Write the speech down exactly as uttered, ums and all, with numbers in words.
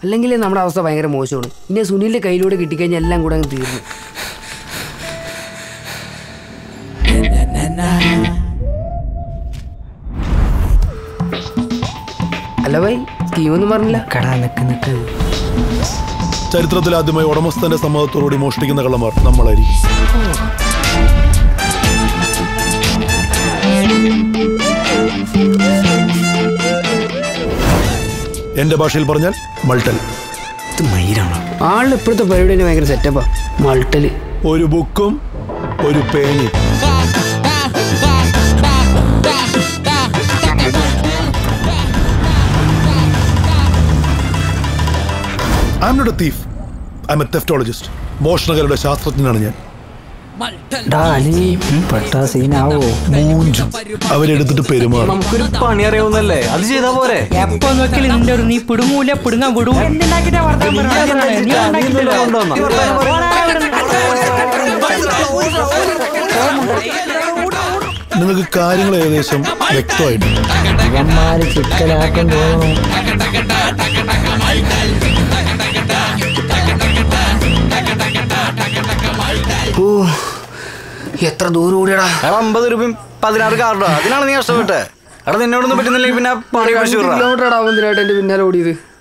അല്ലെങ്കിൽ നമ്മുടെ അവസ്ഥ ഭയങ്കര മോശമാണ്. ഇനി സുനിലിന്റെ കയ്യിലൂടെ കിട്ടിക്കഴിഞ്ഞാൽ എല്ലാം കൂടെ അങ്ങ് തീർന്നു. അല്ല ഭായി, സ്കീമൊന്നും പറഞ്ഞില്ല. ചരിത്രത്തിൽ ആദ്യമായി ഉടമസ്ഥന്റെ സമ്മതത്തോടുകൂടി മോഷ്ടിക്കുന്ന കള്ളന്മാർ നമ്മളായിരിക്കും. എന്റെ ഭാഷയിൽ പറഞ്ഞാൽ മൾട്ടൽ. ആളിന് ഇപ്പോഴത്തെ പരിപാടി ഭയങ്കര സെറ്റപ്പാ. മൾട്ടല് ഒരു ബുക്കും ഒരു പേനയും. I am not a thief. I am a theftalogist. മോഷണക്കാരുടെ ശാസ്ത്രജ്ഞനാണ് ഞാൻ. അവരെടുത്തിട്ട് പെരുമാറും. നമുക്കൊരു പണി അറിയാവുന്നല്ലേ, അത് ചെയ്താ പോരെ. എപ്പോ നോക്കിയാലും നിന്റെ ഒരു നീ പിടുങ്ങൂല പിടുങ്ങാൻ വിടും. നിങ്ങൾക്ക് കാര്യങ്ങൾ ഏകദേശം വ്യക്തമായിട്ട് എത്ര ദൂരം ഓടിയടാ. അമ്പത് രൂപയും പതിനാറ് കാർഡോ, അതിനാണ് നീ കഷ്ടപ്പെട്ടെ. അവിടെ നിന്നോടൊന്നും പറ്റുന്നില്ലെങ്കിൽ പിന്നെ പണി കിലോമീറ്റർ ആടാ എന്റെ പിന്നാലെ ഓടിയത്.